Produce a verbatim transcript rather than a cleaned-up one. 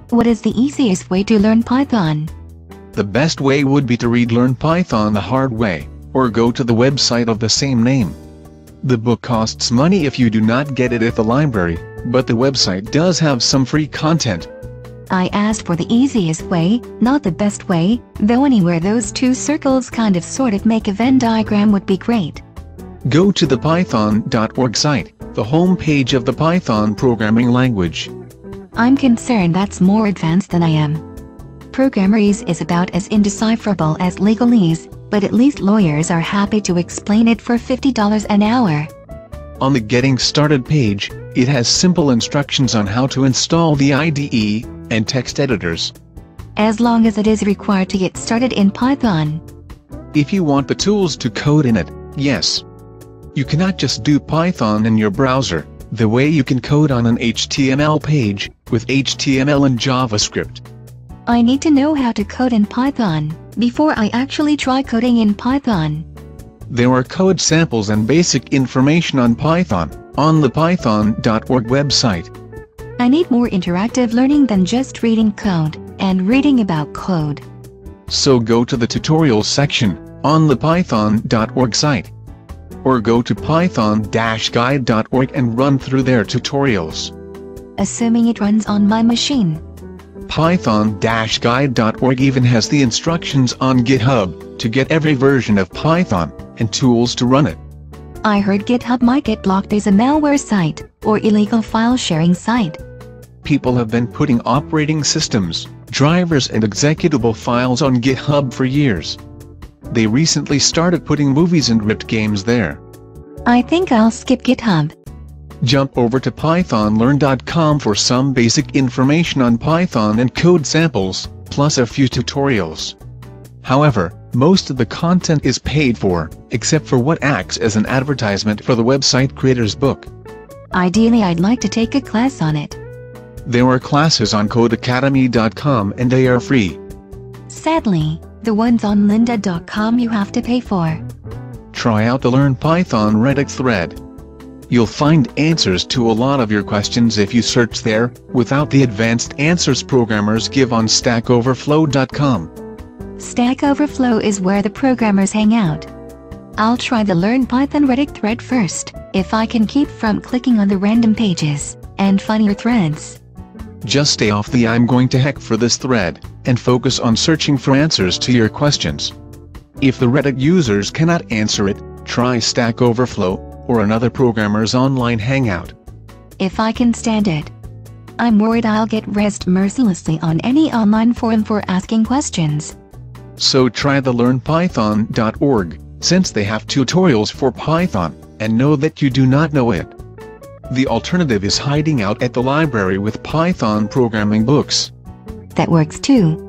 What is the easiest way to learn Python? The best way would be to read Learn Python the Hard Way, or go to the website of the same name. The book costs money if you do not get it at the library, but the website does have some free content. I asked for the easiest way, not the best way, though anywhere those two circles kind of sort of make a Venn diagram would be great. Go to the python dot org site, the home page of the Python programming language. I'm concerned that's more advanced than I am. Programmerese is about as indecipherable as legalese, but at least lawyers are happy to explain it for fifty dollars an hour. On the Getting Started page, it has simple instructions on how to install the I D E and text editors. As long as it is required to get started in Python. If you want the tools to code in it, yes. You cannot just do Python in your browser, the way you can code on an H T M L page, with H T M L and JavaScript. I need to know how to code in Python, before I actually try coding in Python. There are code samples and basic information on Python, on the python dot org website. I need more interactive learning than just reading code, and reading about code. So go to the tutorials section, on the python dot org site. Or go to python dash guide dot org and run through their tutorials. Assuming it runs on my machine. python dash guide dot org even has the instructions on GitHub, to get every version of Python, and tools to run it. I heard GitHub might get blocked as a malware site, or illegal file sharing site. People have been putting operating systems, drivers and executable files on GitHub for years. They recently started putting movies and ripped games there. I think I'll skip GitHub. Jump over to python learn dot com for some basic information on Python and code samples, plus a few tutorials. However, most of the content is paid for, except for what acts as an advertisement for the website creator's book. Ideally, I'd like to take a class on it. There are classes on code academy dot com and they are free. Sadly, the ones on lynda dot com you have to pay for. Try out the Learn Python Reddit thread. You'll find answers to a lot of your questions if you search there, without the advanced answers programmers give on stack overflow dot com. Stack Overflow is where the programmers hang out. I'll try the Learn Python Reddit thread first, if I can keep from clicking on the random pages, and funnier threads. Just stay off the I'm going to heck for this thread, and focus on searching for answers to your questions. If the Reddit users cannot answer it, try Stack Overflow, or another programmer's online hangout. If I can stand it. I'm worried I'll get rezzed mercilessly on any online forum for asking questions. So try the learn python dot org, since they have tutorials for Python, and know that you do not know it. The alternative is hiding out at the library with Python programming books. That works too.